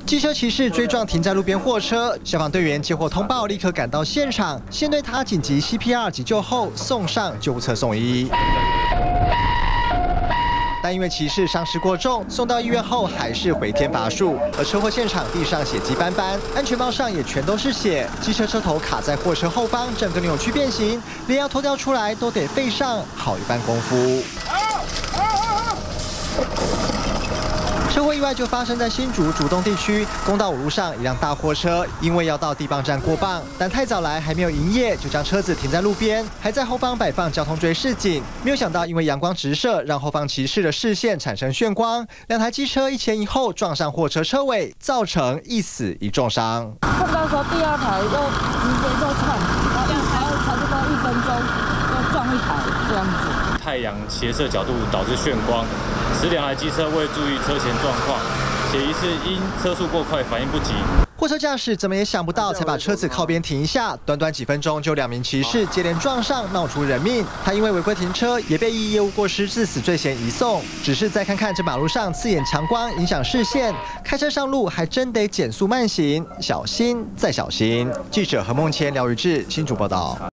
机车骑士追撞停在路边货车，消防队员接获通报，立刻赶到现场，先对他紧急 CPR 急救后送上救护车送医。但因为骑士伤势过重，送到医院后还是回天乏术。而车祸现场地上血迹斑斑，安全帽上也全都是血。机车车头卡在货车后方，整个扭曲变形，连要脱掉出来都得费上好一番功夫。车祸意外就发生在新竹竹东地区公道5路上，一辆大货车因为要到地磅站过磅，但太早来还没有营业，就将车子停在路边，还在后方摆放交通锥示警。没有想到，因为阳光直射，让后方骑士的视线产生眩光，两台机车一前一后撞上货车车尾，造成1死1重伤。 碰到说第二台又直接就撞，然后差不多1分钟又撞一台这样子。 太阳斜射角度导致眩光，使两台机车未注意车前状况，且疑似因车速过快反应不及。 货车驾驶怎么也想不到，才把车子靠边停一下，短短几分钟就2名骑士接连撞上，闹出人命。他因为违规停车，也被依业务过失致死罪嫌移送。只是再看看这马路上刺眼强光，影响视线，开车上路还真得减速慢行，小心再小心。记者何梦谦、廖宇志新竹报道。